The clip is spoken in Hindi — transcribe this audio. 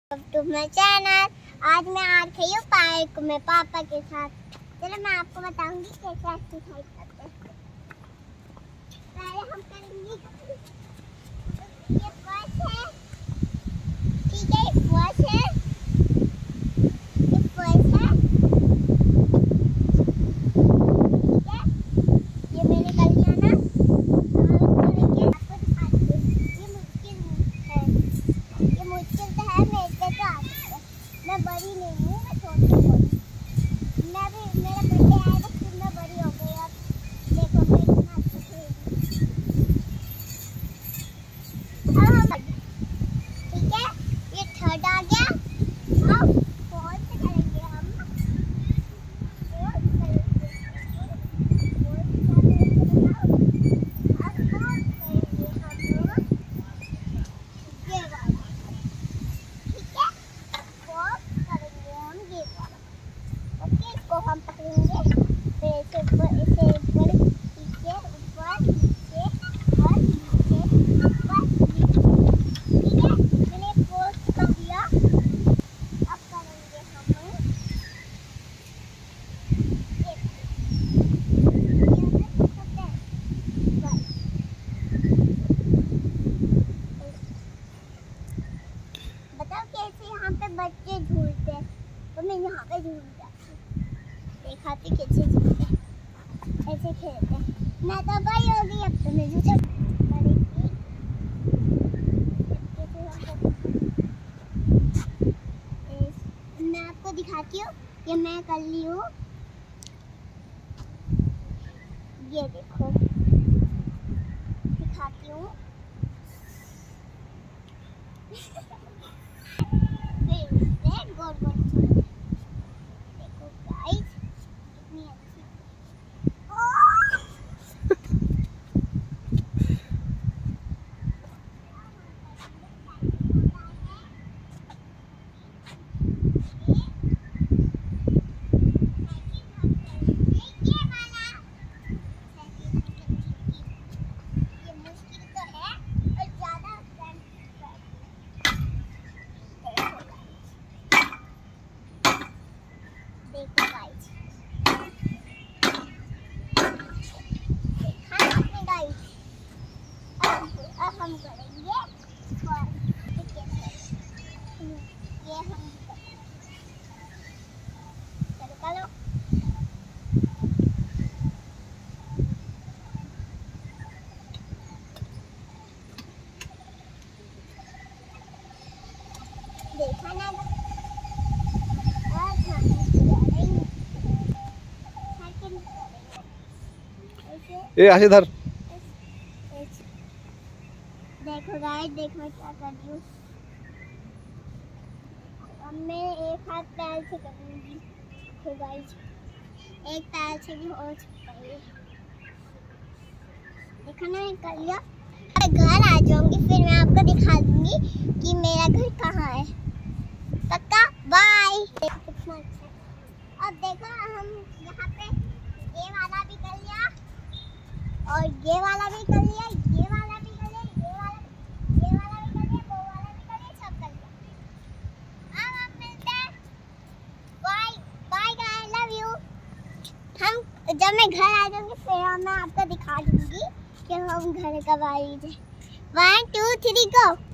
तो मैं चैनल आज मैं आ रही हूँ पार्क में पापा के साथ। चलो मैं आपको बताऊंगी कैसे एक्सरसाइज करते हैं। पहले हम करेंगे ये फर्स्ट है, ठीक है, ये फर्स्ट है, ये फर्स्ट है, ठीक है, ये मैंने कर लिया ना। करेंगे आपको दिखाती हूँ। ये मुश्किल है, ये मुश्किल तो है, मैं इतने तो आ सकता है। मैं बड़ी नहीं हूँ, मैं छोटी हूँ। मैं भी मेरा बर्थडे आएगा फिर मैं बड़ी हो गई। अब देखो मैं इतना अच्छा खेलूंगी। ठीक है, ये थर्ड आ गया। अब फोर्थ करेंगे हम। फोर्थ करेंगे, फोर्थ क्या करेंगे बताओ। अब फोर्थ करेंगे हम लोग ये वाला, ठीक है, फोर्थ करेंगे हम ये वाला। ओके, इसको हम पकड़ेंगे फिर ऐसे ऊपर, ऐसे ऊपर नीचे, ऊपर नीचे, ऊपर नीचे, ऊपर नीचे, ठीक है। मैंने फोर्थ कर दिया। अब करेंगे हम बताओ कैसे यहाँ पे बच्चे झूलते हैं, तो मैं यहाँ पे झूल जाती हूँ। दिखाती कैसे झूलते हैं, ऐसे खेलते हैं। मैं तो बड़ी हो गई, अब तो मैं झूठ करेंगी। मैं आपको दिखाती हूँ, ये मैं कर ली हूँ। ये देखो दिखाती हूँ। फिर गोल गोल देखो गाइस, कितनी अच्छी। देखो गाइस, देखा आपने गाइस। अब हम करेंगे ये हम चलो देखा ना। ए आशीष धर। देखो गाइस, देखो मैं क्या कर रही हूँ। अब मैं एक हाथ पैर से करूँगी। देखो गाइस, एक पैर से भी हो सकता है। देखो ना मैं कर लिया। घर आ जाऊंगी फिर मैं आपको दिखा दूंगी कि मेरा घर कहाँ है। पक्का, बाय। कितना अच्छा। अब देखो हम यहाँ पे ये वाला भी कर लिया और ये वाला भी कर लिया, ये वाला भी कर लिया, ये वाला भी कर लिया, वो वाला भी कर लिया, सब कर लिया। अब हम मिलते हैं। Bye bye guys, love you. हम जब मैं घर आ जाऊंगी फिर मैं आपको दिखा दूंगी कि हम घर कब आ रही थे। 1 2 3 गो।